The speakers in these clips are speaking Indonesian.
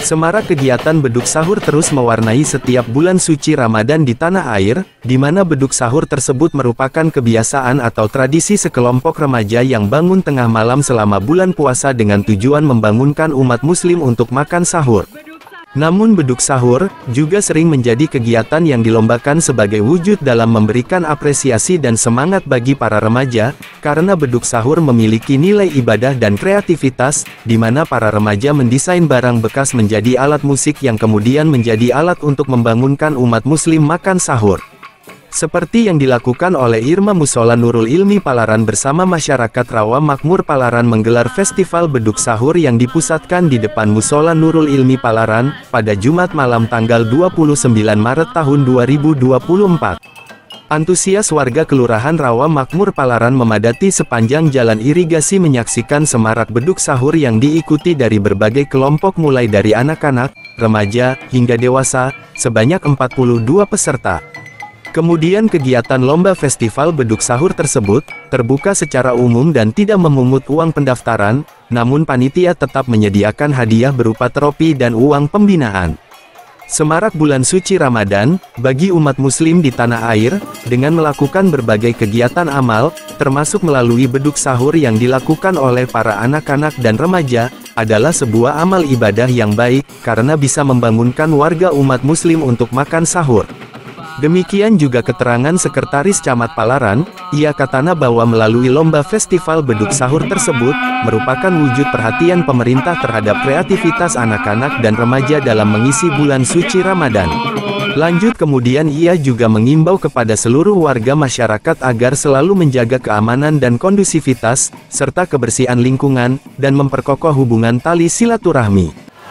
Semarak kegiatan beduk sahur terus mewarnai setiap bulan suci Ramadan di tanah air, di mana beduk sahur tersebut merupakan kebiasaan atau tradisi sekelompok remaja yang bangun tengah malam selama bulan puasa dengan tujuan membangunkan umat muslim untuk makan sahur. Namun beduk sahur juga sering menjadi kegiatan yang dilombakan sebagai wujud dalam memberikan apresiasi dan semangat bagi para remaja, karena beduk sahur memiliki nilai ibadah dan kreativitas, di mana para remaja mendesain barang bekas menjadi alat musik yang kemudian menjadi alat untuk membangunkan umat muslim makan sahur. Seperti yang dilakukan oleh Irma Mushola Nurul Ilmi Palaran bersama masyarakat Rawa Makmur Palaran menggelar festival beduk sahur yang dipusatkan di depan Mushola Nurul Ilmi Palaran, pada Jumat malam tanggal 29 Maret tahun 2024. Antusias warga Kelurahan Rawa Makmur Palaran memadati sepanjang jalan irigasi menyaksikan semarak beduk sahur yang diikuti dari berbagai kelompok mulai dari anak-anak, remaja, hingga dewasa, sebanyak 42 peserta. Kemudian kegiatan lomba festival beduk sahur tersebut, terbuka secara umum dan tidak memungut uang pendaftaran, namun panitia tetap menyediakan hadiah berupa trofi dan uang pembinaan. Semarak bulan suci Ramadan, bagi umat muslim di tanah air, dengan melakukan berbagai kegiatan amal, termasuk melalui beduk sahur yang dilakukan oleh para anak-anak dan remaja, adalah sebuah amal ibadah yang baik, karena bisa membangunkan warga umat muslim untuk makan sahur. Demikian juga keterangan Sekretaris Camat Palaran, ia katana bahwa melalui lomba festival beduk sahur tersebut, merupakan wujud perhatian pemerintah terhadap kreativitas anak-anak dan remaja dalam mengisi bulan suci Ramadan. Lanjut kemudian ia juga mengimbau kepada seluruh warga masyarakat agar selalu menjaga keamanan dan kondusivitas, serta kebersihan lingkungan, dan memperkokoh hubungan tali silaturahmi.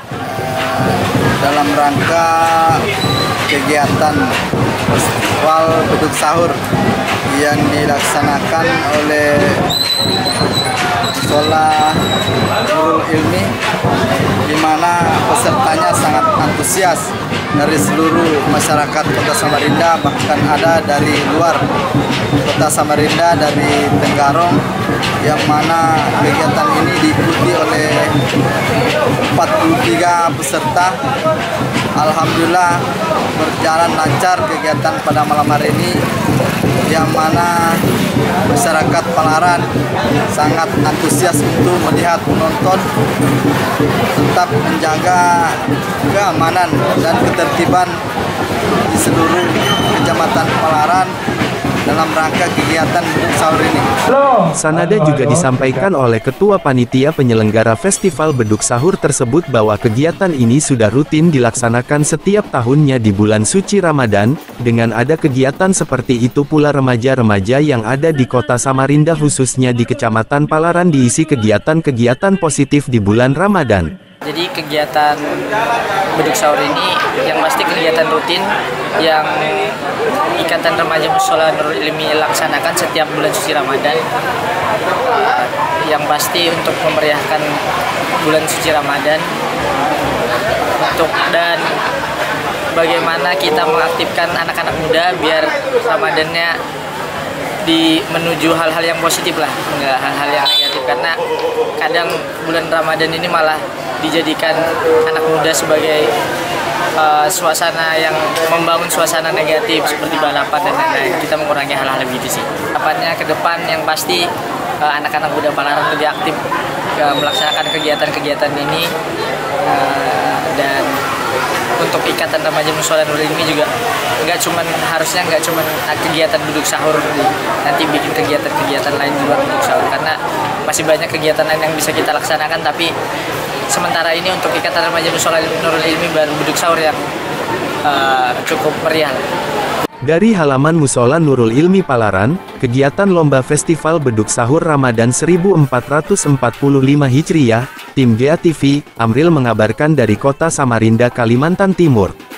Dalam rangka kegiatan festival beduk sahur yang dilaksanakan oleh Mushola Nurul Ilmi, di mana pesertanya sangat antusias dari seluruh masyarakat Kota Samarinda, bahkan ada dari luar Kota Samarinda, dari Tenggarong, yang mana kegiatan ini diikuti oleh 43 peserta. Alhamdulillah berjalan lancar kegiatan pada malam hari ini, yang mana masyarakat Palaran sangat antusias untuk melihat penonton, tetap menjaga keamanan dan ketertiban di seluruh kecamatan Palaran dalam rangka kegiatan beduk sahur ini. Sanada juga disampaikan oleh Ketua Panitia Penyelenggara Festival Beduk Sahur tersebut bahwa kegiatan ini sudah rutin dilaksanakan setiap tahunnya di bulan suci Ramadan, dengan ada kegiatan seperti itu pula remaja-remaja yang ada di Kota Samarinda khususnya di Kecamatan Palaran diisi kegiatan-kegiatan positif di bulan Ramadan. Jadi kegiatan beduk sahur ini yang pasti kegiatan rutin yang Ikatan Remaja Mushola Nurul Ilmi laksanakan setiap bulan suci Ramadan, yang pasti untuk memeriahkan bulan suci Ramadan, dan bagaimana kita mengaktifkan anak-anak muda biar Ramadannya menuju hal-hal yang positif lah, enggak hal-hal yang negatif, karena kadang bulan Ramadan ini malah dijadikan anak muda sebagai suasana yang membangun suasana negatif seperti balapan dan lain-lain. Kita mengurangi hal-hal begitu sih. Harapannya ke depan yang pasti anak-anak muda Palaran lebih aktif melaksanakan kegiatan-kegiatan ini, dan untuk Ikatan Remaja Mushola Nurul Ilmi juga harusnya nggak cuma kegiatan beduk sahur, nanti bikin kegiatan-kegiatan lain di luar beduk sahur, karena masih banyak kegiatan lain yang bisa kita laksanakan, tapi sementara ini untuk Ikatan Remaja Mushola Nurul Ilmi baru beduk sahur yang cukup meriah. Dari halaman Mushola Nurul Ilmi Palaran, kegiatan lomba festival beduk sahur Ramadan 1445 Hijriyah, tim GA TV, Amril mengabarkan dari Kota Samarinda, Kalimantan Timur.